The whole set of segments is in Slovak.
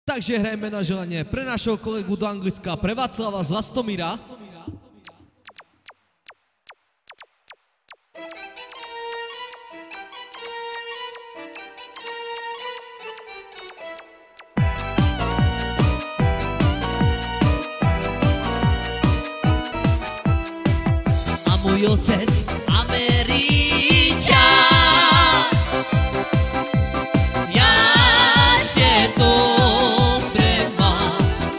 Takže hrajeme na želanie pre našeho kolegu do Anglicka, pre Václava z Vlastomíra. A môj otec Američan, ja še dobre mám.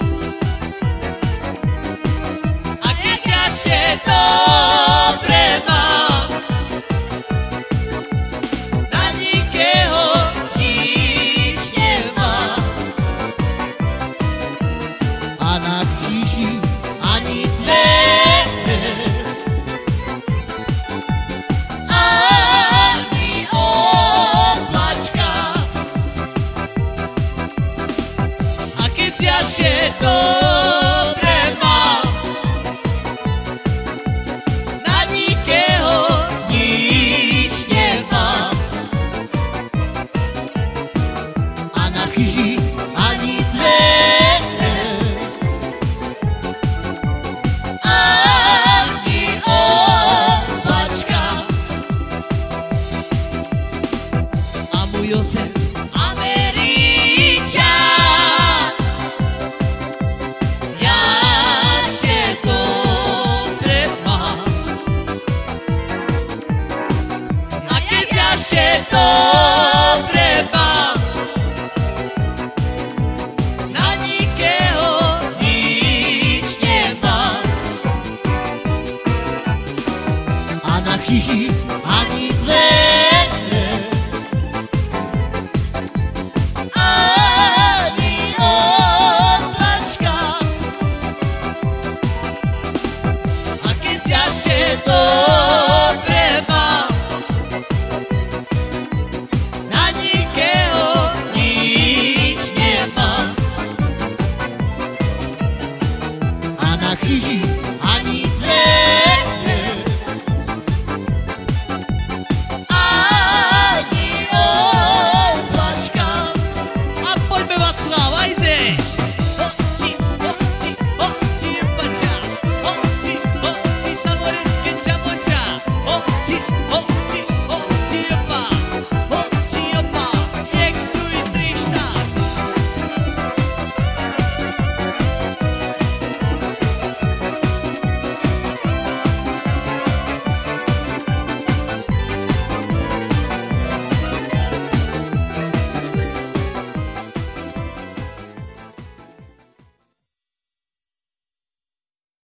A keď ja še dobre mám, na nikého nič nemám. A na kríži ani cvete, ani oblačka. A keď ja še dobre